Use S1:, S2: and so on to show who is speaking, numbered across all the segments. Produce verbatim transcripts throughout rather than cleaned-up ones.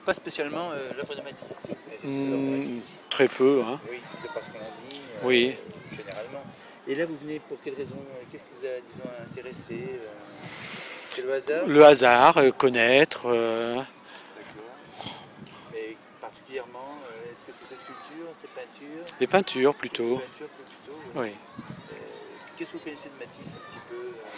S1: pas spécialement euh, l'œuvre de Matisse. Si vous connaissez l'œuvre de
S2: Mmh,
S1: Matisse.
S2: très peu, hein.
S1: Oui, de par ce qu'on en dit, euh,
S2: Oui.
S1: généralement. Et là, vous venez pour quelle raison? Qu'est-ce qui vous a, disons, intéressé? euh, C'est le hasard?
S2: Le hasard, euh, connaître. euh,
S1: D'accord. Mais particulièrement, euh, est-ce que c'est sa sculpture, ses peintures?
S2: Les peintures
S1: C'est
S2: plutôt.
S1: des peintures plutôt, oui.
S2: Oui.
S1: Euh, Qu'est-ce que vous connaissez de Matisse un petit peu? euh,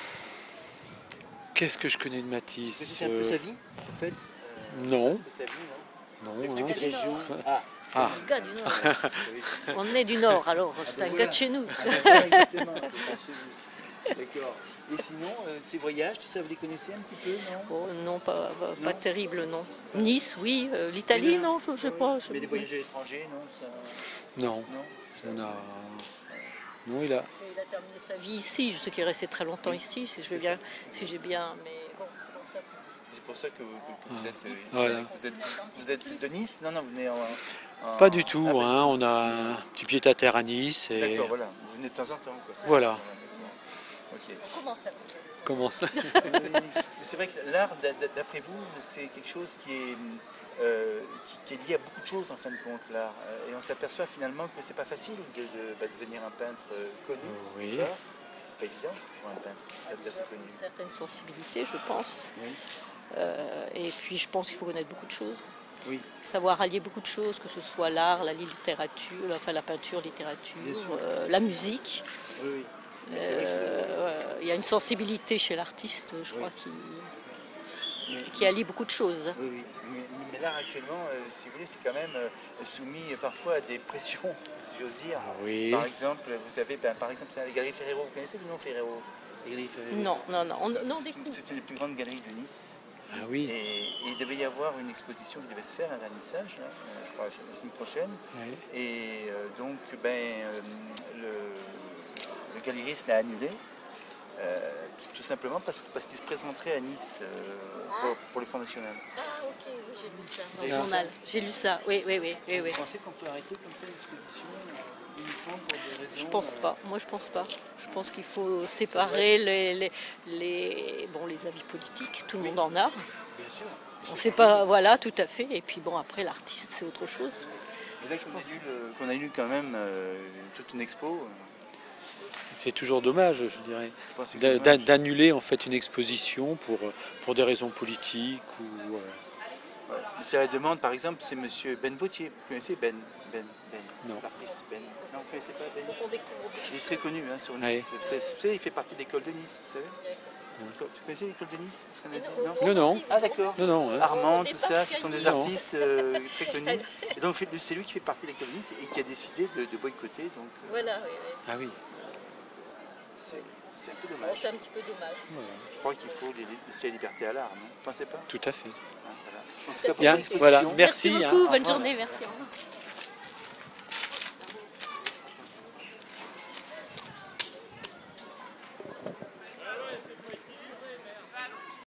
S2: Qu'est-ce que je connais de
S1: Vous
S2: Matisse?
S1: connaissez un peu
S2: euh,
S1: sa vie, en fait? Euh,
S2: Non.
S1: ça, c'est sa vie, non?
S2: Non,
S1: De
S2: hein.
S1: quelle région? Ah,
S2: Ah.
S3: Un gars du Nord.
S1: oui.
S3: On est du Nord, alors
S1: Ah,
S3: c'est
S1: ben
S3: un
S1: voilà.
S3: gars de chez nous.
S1: Ah, ben voilà, exactement, c'est pas chez vous. D'accord. Et sinon, euh, ces voyages, tout ça, vous les connaissez un petit peu, non?
S3: Oh, non, pas, pas, pas
S1: Non.
S3: terrible, non. Nice, oui. euh, L'Italie, non, je ne sais pas. je-
S1: Mais les voyages à l'étranger, non, ça...
S2: Non.
S1: Non, ça-
S2: On a... Non, il a...
S3: Il a terminé sa vie ici. Je sais qu'il est resté très longtemps ici, si je vais bien, si j'ai bien. Mais bon, c'est pour ça que.
S1: C'est pour ça que, que- que vous êtes... euh,
S2: Voilà.
S1: Vous êtes, vous êtes de Nice? Non, non, vous venez en... en-
S2: Pas du tout,
S1: Ah, ben,
S2: hein. On a un petit pied-à-terre à Nice. Et...
S1: D'accord, voilà. Vous venez de temps en temps, quoi. c'est
S2: Voilà.
S1: ça, d'accord. Ok.
S3: On commence à.
S2: Comment ça?
S1: Mais c'est vrai que l'art, d'a- d'a- d'après vous, c'est quelque chose qui est, euh, qui, qui est lié à beaucoup de choses en fin de compte, l'art. Euh, Et on s'aperçoit finalement que c'est pas facile de, de- bah, devenir un peintre euh, connu.
S2: Oui.
S1: D'accord. C'est pas évident pour un peintre
S3: Il
S1: d'être
S3: faut
S1: connu.
S3: une certaine sensibilité, je pense.
S1: Oui.
S3: Euh, et puis, je pense qu'il faut connaître beaucoup de choses.
S1: Oui.
S3: Savoir allier beaucoup de choses, que ce soit l'art, la littérature, enfin la peinture, littérature,
S1: Bien sûr.
S3: euh, la musique.
S1: Oui, oui. Mais c'est vrai que-
S3: Euh, ouais, il y a une sensibilité chez l'artiste, je crois, qui,
S1: Mais-
S3: qui allie beaucoup de choses.
S1: Oui, oui. Mais, mais l'art actuellement, euh, si vous voulez, c'est quand même euh, soumis euh, parfois à des pressions, si j'ose dire.
S2: Ah oui.
S1: Par exemple, vous savez, ben, par exemple, c'est les galeries Ferrero. Vous connaissez le nom Ferrero? Les galeries Ferrero.
S3: Non, non, non, on, non, on
S1: C'est une,
S3: découvre.
S1: c'est une des plus grandes galeries de Nice.
S2: Ah oui.
S1: Et, et il devait y avoir une exposition qui devait se faire, un vernissage, là, euh, je crois la semaine prochaine.
S2: Oui.
S1: Et euh, donc, ben, euh, le, le galériste l'a annulé, euh, tout, tout simplement parce, parce qu'il se présenterait à Nice euh, pour, pour le Front National.
S3: Ah ok, oui, j'ai lu ça
S1: Vous
S3: dans
S1: avez
S3: le
S1: lu
S3: journal. J'ai lu ça, oui, oui, oui, oui, oui.
S1: Vous pensez qu'on peut arrêter comme ça l'exposition euh, uniquement pour des raisons...
S3: Je pense
S1: euh,
S3: pas, moi je pense pas. Je pense qu'il faut séparer les, les, les, bon, les avis politiques, tout le monde en a.
S1: Bien sûr.
S3: On sait pas, voilà, tout à fait. Et puis bon, après l'artiste, c'est autre chose.
S1: Et là qu'on a, eu le- qu'on a eu quand même euh, toute une expo, euh,
S2: C'est toujours dommage, je dirais,
S1: je pense que c'est
S2: d'a-
S1: dommage.
S2: d'a- d'annuler en fait une exposition pour, pour des raisons politiques ou... euh,
S1: Ouais. C'est à la demande, par exemple, c'est monsieur Ben Vautier. Vous connaissez Ben Ben, Ben
S2: Non.
S1: L'artiste Ben. Non, vous ne connaissez pas Ben?
S3: On découvre
S1: Il est très connu hein, sur
S2: Ouais.
S1: Nice. Vous savez, vous savez, il fait partie de l'école de Nice, vous savez? Vous connaissez l'école de Nice? Ce qu'on a dit, non
S2: Non, non,
S1: Ah d'accord.
S2: non, non. hein.
S1: Armand, tout ça, ce sont des
S2: Non.
S1: artistes euh, très connus. Et donc c'est lui qui fait partie de l'école de Nice et qui a décidé de, de boycotter. Donc euh,
S3: Voilà, oui, oui.
S2: Ah oui.
S1: c'est c'est un peu
S3: Bon,
S1: dommage.
S3: c'est un petit peu dommage.
S1: Je crois qu'il faut les- laisser la liberté à l'art, non? Vous pensez pas?
S2: Tout à fait.
S1: Hein, voilà. En tout cas, pour
S2: Bien,
S1: l'exposition.
S2: voilà. Merci,
S3: Merci
S2: hein.
S3: beaucoup,
S1: Au
S3: bonne
S1: revoir.
S3: journée, merci. Au revoir.